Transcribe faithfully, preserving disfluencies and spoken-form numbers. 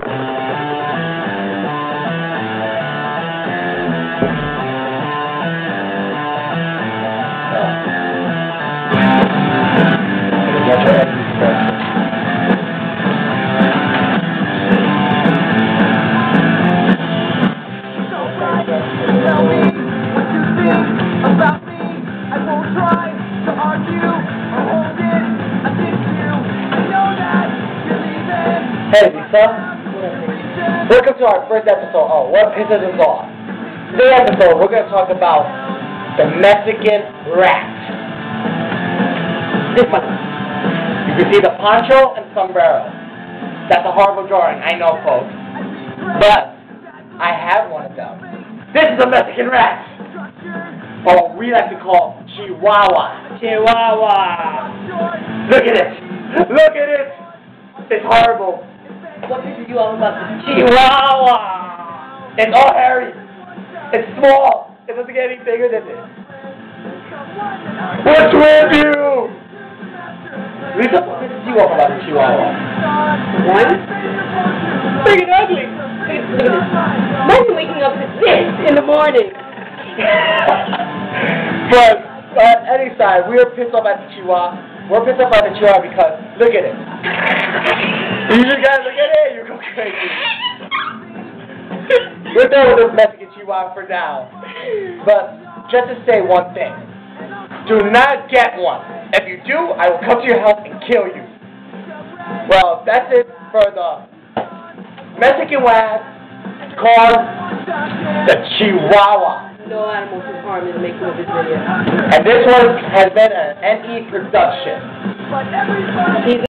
Hey Lisa, welcome to our first episode. Oh, what pisses us off? Today's episode, we're going to talk about the Mexican rat. This one. You can see the poncho and sombrero. That's a horrible drawing, I know, folks. But I have one of them. This is a Mexican rat. Or what we like to call Chihuahua. Chihuahua. Look at it. Look at it. It's horrible. What pisses you off about the Chihuahua? It's all hairy. It's small. It doesn't get any bigger than this. What's with you? Lisa, what pisses you off about the Chihuahua? One? Big and ugly. Look at this. Imagine waking up to this in the morning. But on any side, we are pissed off at the Chihuahua. We're pissed off at the Chihuahua because look at it. You just gotta look at it, you go crazy. We're done with this Mexican Chihuahua for now. But just to say one thing, do not get one. If you do, I will come to your house and kill you. Well, that's it for the Mexican rat called the Chihuahua. No animals were harmed in the making of this video. And this one has been an N E production.